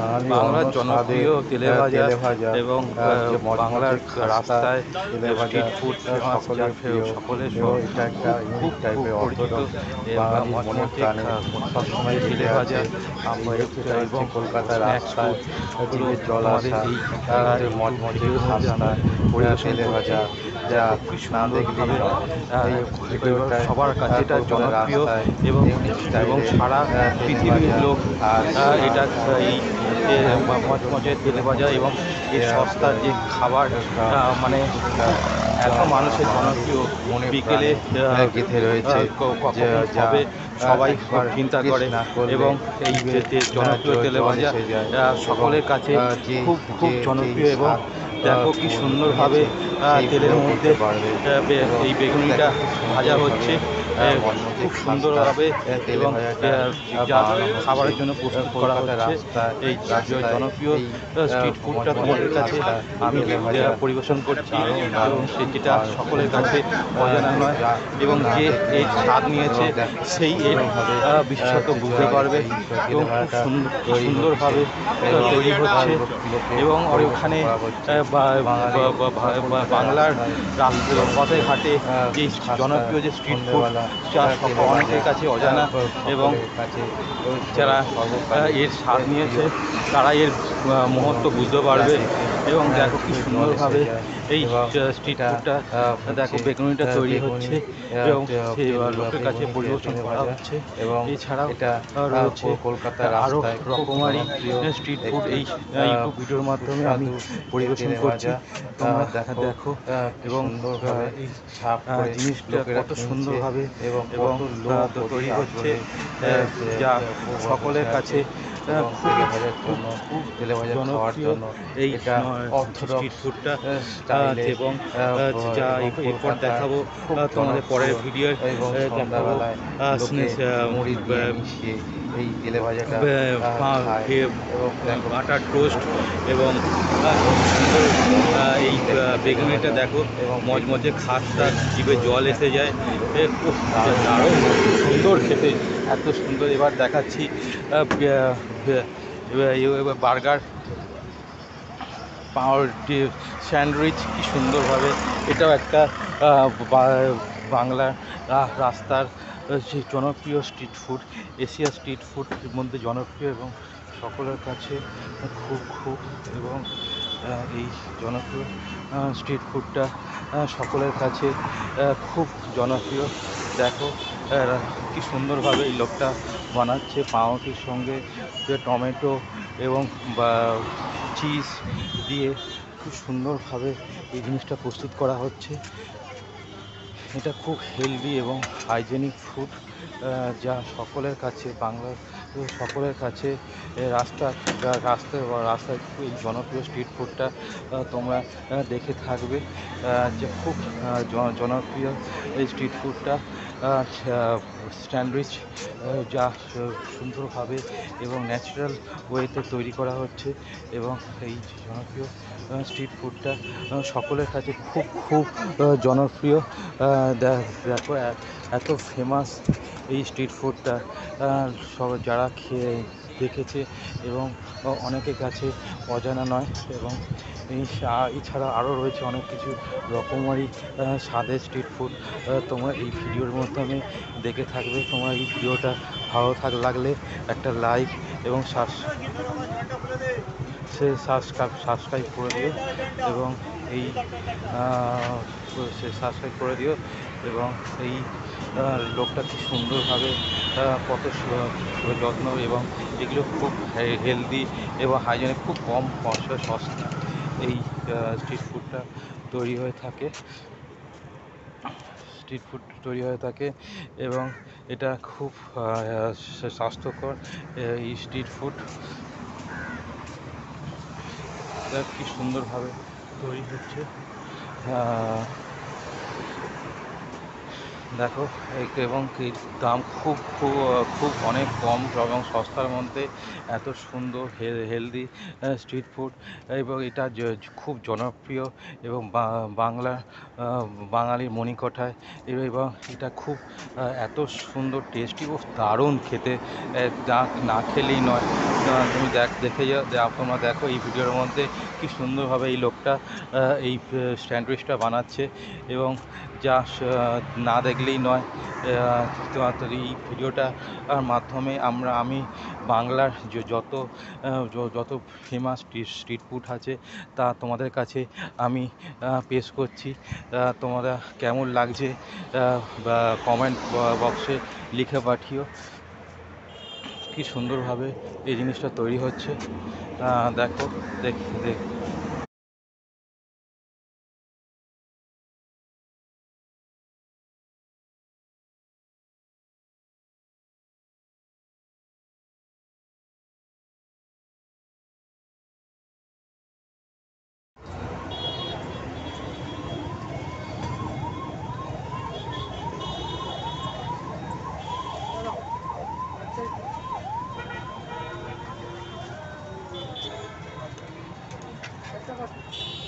বাংলার জনপ্রিয় তেলেভাজা এবং বাংলার রাস্তায় স্ট্রিট ফুড ফেমাস, যা সকলের খুব খুব পরিচিত মচমচে সবসময় তেলেভাজা এবং কলকাতার স্ন্যাক্স রাস্তায় ফুডগুলো জল আমাদের আসা এই মচমচে ভিডিওর মধ্যে আমরা পরিবেশন করছি। দেখো কি সুন্দরভাবে সবার কাছে এটা জনপ্রিয় এবং সারা পৃথিবীর লোক এটা এই মচমচে তেলেভাজা এবং এই সস্তার যে খাবার মানে এত মানুষের জনপ্রিয়, বিকেলে গেঁথে রয়েছে কখন হবে সবাই চিন্তা করে এবং এই জনপ্রিয় তেলেভাজা সকলের কাছে খুব খুব জনপ্রিয়। এবং দেখো কি সুন্দরভাবে তেলের মধ্যে এই বেগুনিটা ভাজা হচ্ছে খুব সুন্দরভাবে এবং যা খাবারের জন্য প্রস্তুত করা হচ্ছে। এই জনপ্রিয় স্ট্রিট ফুডটা তোমাদের কাছে আমি পরিবেশন করছি এবং যেটা সকলের কাছে অজানা নয় এবং যে এই স্বাদ নিয়েছে সেই এর বিশেষত বুঝতে পারবে এবং খুব সুন্দরভাবে তৈরি হচ্ছে। এবং ওখানে বাংলার পথে ঘাটে যে জনপ্রিয় যে স্ট্রিট ফুড যা অনেকের কাছে অজানা এবং যারা এর স্বাদ নিয়েছে তারা এর মুহূর্ত বুঝতে পারবে। এবং দেখো কি সুন্দরভাবে এই স্ট্রিট ফুডটা দেখো বেগুনিটা তৈরি হচ্ছে এবং সেই লোকের কাছে পরিবেশন করা হচ্ছে। এবং এছাড়াও রয়েছে কলকাতার আরও রকমারি স্ট্রিট ফুড এই ইউটিউব ভিডিওর মাধ্যমে আমি পরিবেশন করছি, তোমরা দেখো। এবং এই জিনিসটা কত সুন্দরভাবে এবং তৈরি হচ্ছে যা সকলের কাছে খুব জনপ্রিয় এই স্ট্রিট ফুডটা। এবং যা এরপর দেখাবো তোমাদের পরের ভিডিও দেখাবো এই তেলেভাজাটা বাটার টোস্ট এবং সুন্দর এই বেগুনিটা দেখো মচমচে খাস্তা, জিভে জল এসে যায়, খুব দারুণ সুন্দর খেতে, এত সুন্দর। এবার দেখাচ্ছি বার্গার পাউরুটি স্যান্ডউইচ, কি সুন্দরভাবে এটাও একটা বাংলার রাস্তার যে জনপ্রিয় স্ট্রিট ফুড, এশিয়া স্ট্রিট ফুডের মধ্যে জনপ্রিয় এবং সকলের কাছে খুব এবং এই জনপ্রিয় স্ট্রিট ফুডটা সকলের কাছে খুব জনপ্রিয়। দেখো কি সুন্দরভাবে এই লোকটা বানাচ্ছে, পাউরুটির সঙ্গে টমেটো এবং চিজ দিয়ে খুব সুন্দরভাবে এই জিনিসটা প্রস্তুত করা হচ্ছে। এটা খুব হেলদি এবং হাইজেনিক ফুড যা সকলের কাছে বাংলার সকলের কাছে রাস্তায় এই জনপ্রিয় স্ট্রিট ফুডটা তোমরা দেখে থাকবে যে খুব জনপ্রিয় এই স্ট্রিট ফুডটা। স্যান্ডউইচ যা সুন্দরভাবে এবং ন্যাচারাল ওয়েতে তৈরি করা হচ্ছে এবং এই জনপ্রিয় স্ট্রিট ফুডটা সকলের কাছে খুব জনপ্রিয়। দেখো এত ফেমাস এই স্ট্রিট ফুডটা সব যারা খেয়ে দেখেছে এবং অনেকের কাছে অজানা নয়। এবং এছাড়া আরও রয়েছে অনেক কিছু রকমারি স্বাদের স্ট্রিট ফুড, তোমরা এই ভিডিওর মাধ্যমে দেখে থাকবে। তোমরা এই ভিডিওটা ভালো লাগলে একটা লাইক এবং সাবস্ক্রাইব করে দিও এবং এই সাবস্ক্রাইব করে দিও এবং এই লোকটা কি সুন্দরভাবে কত যত্ন এবং এগুলো খুব হেলদি এবং হাইজেনিক, খুব কম পয়সা সস্তা এই স্ট্রিট ফুডটা তৈরি হয়ে থাকে এবং এটা খুব স্বাস্থ্যকর এই স্ট্রিট ফুড। কি সুন্দরভাবে তৈরি হচ্ছে। দেখো এবং কি দাম খুব খুব খুব অনেক কম এবং সস্তার মধ্যে এত সুন্দর হেলদি স্ট্রিট ফুড, এবং এটা খুব জনপ্রিয় এবং বাংলা বাঙালির মণিকোঠায়, এবং এটা খুব এত সুন্দর টেস্টি ও দারুণ খেতে, যা না খেলেই নয়। তুমি দেখে যাও, তোমরা দেখো এই ভিডিওর মধ্যে কি সুন্দরভাবে এই লোকটা এই স্যান্ডউইচটা বানাচ্ছে, এবং যা না দেখলেই নয়। তো এই ভিডিওটা মাধ্যমে আমি বাংলার যত ফেমাস স্ট্রিট ফুড আছে তা তোমাদের কাছে আমি পেশ করছি। তোমরা কেমন লাগছে বা কমেন্ট বক্সে লিখে পাঠিও। কি সুন্দরভাবে এই জিনিসটা তৈরি হচ্ছে, দেখো। দেখ দেখ একটা কথা